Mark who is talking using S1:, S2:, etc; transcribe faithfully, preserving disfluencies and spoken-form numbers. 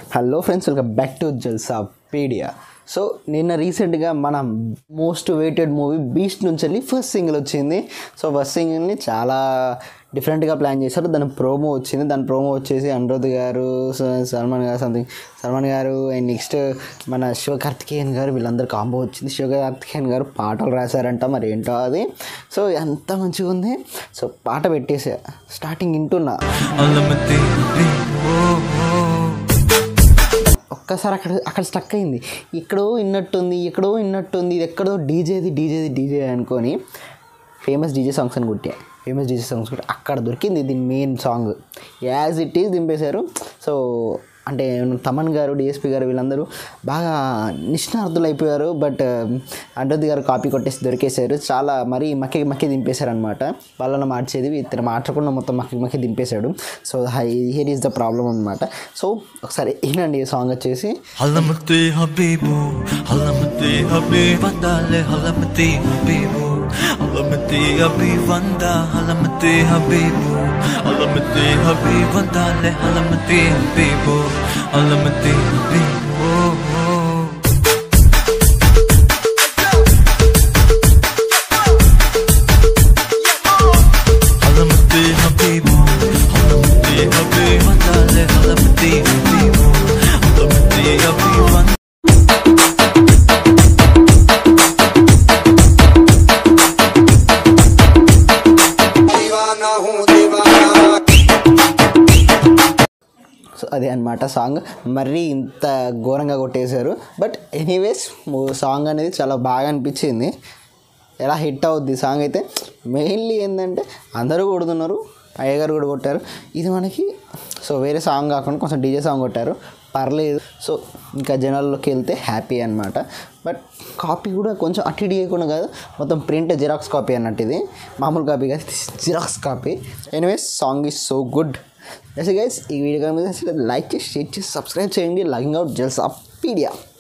S1: Hello friends, welcome back to Jalsapedia. So నిన్న రీసెంట్గా మన మోస్ట్ వెయిటెడ్ మూవీ బీస్ట్ నుంచి వెళ్ళి ఫస్ట్ సింగిల్ వచ్చింది. సో ఫస్ట్ సింగిల్ని చాలా డిఫరెంట్గా ప్లాన్ చేశారు. దాని ప్రోమో వచ్చింది. దాని ప్రోమో వచ్చేసి అనిరుద్ గారు, సల్మాన్ గారు సంథింగ్ సల్మాన్ గారు అండ్ నెక్స్ట్ మన శివకార్తికేయన్ గారు వీళ్ళందరూ కాంబో వచ్చింది. శివకార్తికేయన్ గారు పాటలు రాశారంట, మరి ఏంటో అది. సో ఎంత మంచిగా ఉంది. సో పాట పెట్టేసా, స్టార్టింగ్ వింటున్నా, ఒక్కసారి అక్కడ అక్కడ స్టక్ అయింది. ఎక్కడో విన్నట్టుంది ఎక్కడో విన్నట్టుంది ఇది ఎక్కడో డీజేది డీజేది డీజే అనుకొని ఫేమస్ డీజే సాంగ్స్ అని కొట్టా. ఫేమస్ డీజే సాంగ్స్ కూడా అక్కడ దొరికింది దీని main song. As it is దింపేశారు. సో అంటే తమన్ గారు, డిఎస్పి గారు వీళ్ళందరూ బాగా నిష్ణార్థులు అయిపోయారు. బట్ అనిరుద్ గారు కాపీ కొట్టేసి దొరికేశారు. చాలా మరీ మక్కి మక్కి దింపేశారు అనమాట. వాళ్ళని మార్చేది ఇతను మార్చకుండా మొత్తం మక్కి మక్కి దింపేశాడు. So hi here is the problem అనమాట. సో ఒకసారి వినండి. ఈ సాంగ్ వచ్చేసి
S2: హలమతి హబీబు హలమతి హబీబందాలే హలమతి హబీబు హలమతి హబీబంద హలమతి హబీబు హలమతి హబీబందాలే హలమతి హబీబు హలమతి హబీబు హలమతి హబీబు హలమతి హబీబందాలే హలమతి హబీబు హలమతి హబీబంద.
S1: సో అదే అనమాట సాంగ్. మరీ ఇంత ఘోరంగా కొట్టేశారు. బట్ ఎనీవేస్ సాంగ్ అనేది చాలా బాగా అనిపించింది. ఎలా హిట్ అవుద్ది సాంగ్ అయితే. మెయిన్లీ ఏంటంటే అందరూ కొడుతున్నారు, అయ్యగారు కూడా కొట్టారు. ఇది మనకి సో వేరే సాంగ్ కాకుండా కొంచెం డీజే సాంగ్ కొట్టారు, పర్లేదు. సో ఇంకా జనాల్లోకి వెళ్తే హ్యాపీ అనమాట. బట్ కాపీ కూడా కొంచెం అటు ఇటు చేయకుండా కాదు, మొత్తం ప్రింట్ జిరాక్స్ కాపీ అన్నట్టు. ఇది మామూలు కాపీ కాదు, Xerox copy. Anyways song is so good. Yes guys, ఈ వీడియో కనుక లైక్ చేసి షేర్ చేసి సబ్స్క్రైబ్ చేయండి. Logging out Jalsapedia.